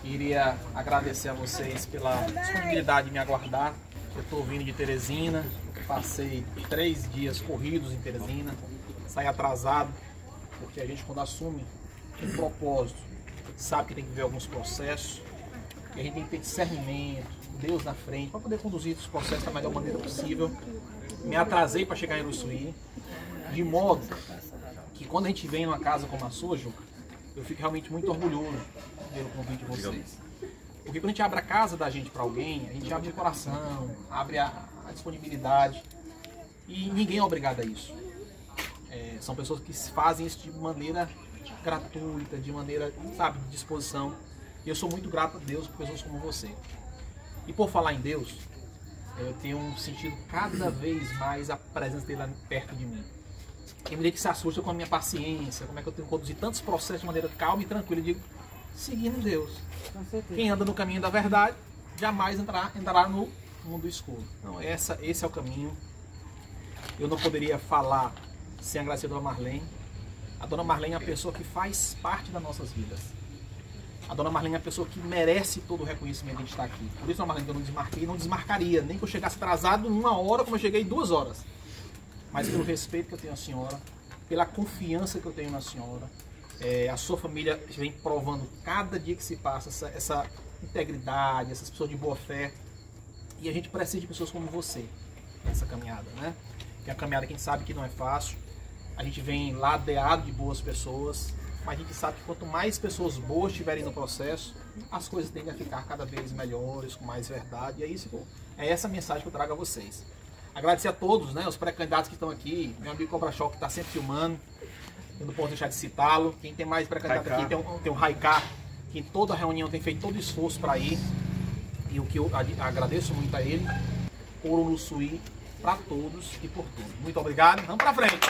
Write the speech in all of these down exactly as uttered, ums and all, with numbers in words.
Queria agradecer a vocês pela disponibilidade de me aguardar. Eu estou vindo de Teresina, passei três dias corridos em Teresina, saí atrasado, porque a gente, quando assume um propósito, sabe que tem que viver alguns processos, e a gente tem que ter discernimento, Deus na frente, para poder conduzir esses processos da melhor maneira possível. Me atrasei para chegar em Uruçuí, de modo que quando a gente vem numa casa como a sua, Juca, eu fico realmente muito orgulhoso pelo convite de vocês. Porque quando a gente abre a casa da gente para alguém, a gente abre o coração, abre a, a disponibilidade, e ninguém é obrigado a isso. É, são pessoas que fazem isso de maneira gratuita, de maneira, sabe, de disposição. E eu sou muito grato a Deus por pessoas como você. E por falar em Deus, eu tenho sentido cada vez mais a presença dele perto de mim. E me deixa que se assusta com a minha paciência, como é que eu tenho que conduzir tantos processos de maneira calma e tranquila. Eu digo, seguindo Deus. Quem anda no caminho da verdade, jamais entrará, entrará no mundo escuro. Então, essa, esse é o caminho. Eu não poderia falar sem agradecer a Dona Marlene. A Dona Marlene é a pessoa que faz parte das nossas vidas. A Dona Marlene é a pessoa que merece todo o reconhecimento de estar aqui. Por isso, Dona Marlene, que eu não desmarquei, não desmarcaria, nem que eu chegasse atrasado uma hora, como eu cheguei duas horas. Mas pelo respeito que eu tenho à senhora, pela confiança que eu tenho na senhora, é, a sua família vem provando cada dia que se passa essa, essa integridade, essas pessoas de boa fé. E a gente precisa de pessoas como você nessa caminhada, né? Que é uma caminhada que a gente sabe que não é fácil. A gente vem ladeado de boas pessoas, mas a gente sabe que quanto mais pessoas boas estiverem no processo, as coisas tendem a ficar cada vez melhores, com mais verdade. E é isso, é essa a mensagem que eu trago a vocês. Agradecer a todos, né, os pré-candidatos que estão aqui, meu amigo Cobra Show que está sempre filmando, eu não posso deixar de citá-lo. Quem tem mais pré-candidato aqui tem o, tem o Raikar, que em toda a reunião tem feito todo o esforço para ir, e o que eu agradeço muito a ele, por Uruçuí, para todos e por tudo. Muito obrigado, vamos para frente!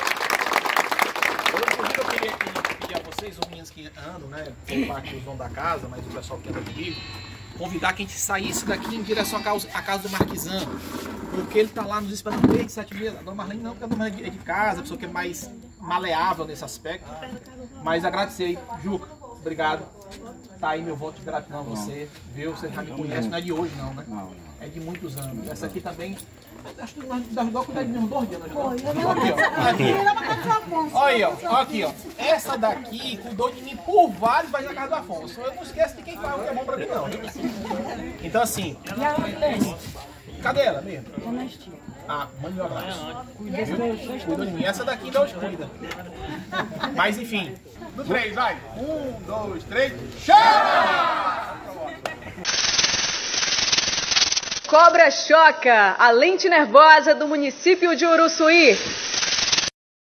Eu queria pedir a vocês, os meninos que andam, né, por parte dos donos da casa, mas o pessoal que anda comigo, convidar que a gente saísse daqui em direção à casa, à casa do Marquisano, porque ele está lá nos esperando desde sete meses. A Dona Marlene não, porque a Dona Marlene é de casa, a pessoa que é mais maleável nesse aspecto. Mas agradecer, Juca, obrigado. Tá aí meu voto de gratidão a você, viu? Você já me conhece, não é de hoje não, né? É de muitos anos. Essa aqui também, acho que nós ajudou a cuidar de mim uns dois dias. Aqui, ó. Aqui. Olha aí, ó. Aqui, ó. Essa daqui cuidou de mim por vários vai na casa do Afonso. Eu não esqueço de quem faz o que é bom pra mim, não. Então, assim. Cadê ela mesmo? Ah, mande um abraço. Cuidou de mim. Essa daqui não cuida. Mas, enfim. No três, vai. Um, dois, três. Chama! Cobra Choca, a lente nervosa do município de Uruçuí.